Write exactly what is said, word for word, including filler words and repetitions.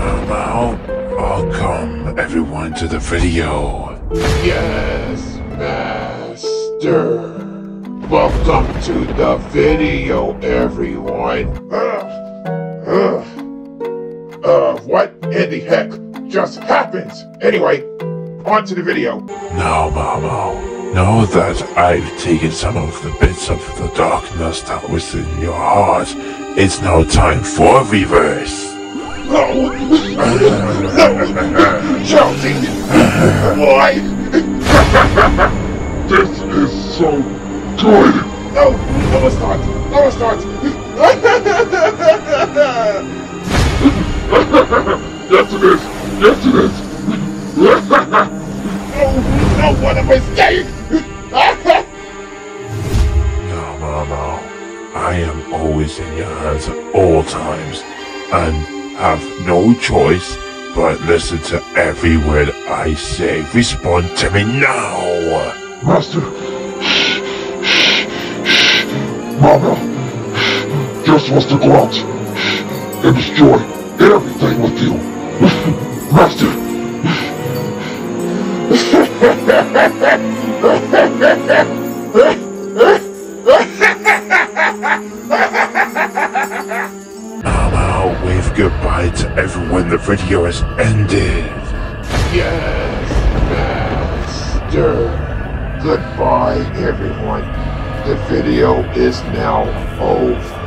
Mao, welcome everyone to the video. Yes, Master. Welcome to the video, everyone. Uh, uh, uh, what in the heck just happened? Anyway, on to the video. Now, Mao Mao, know that I've taken some of the bits of the darkness that was in your heart. It's now time for reverse. No! No! Chelsea! Why? This is so good! No! No, let's start! No, let's start! Yes it is! Yes it is! No! No, what am I saying? Now, Mao Mao, I am always in your hands at all times, and have no choice but listen to every word I say. Respond to me now! Master! Mao Mao just wants to go out and destroy everything with you! Master! Mao Mao, wave goodbye to everyone. The video has ended. Yes, Master. Goodbye, everyone. The video is now over.